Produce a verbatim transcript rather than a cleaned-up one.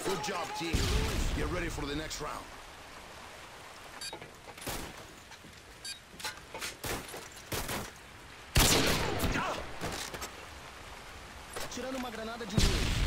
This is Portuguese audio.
Good job, team. Get ready for the next round. Tirando uma granada de luz.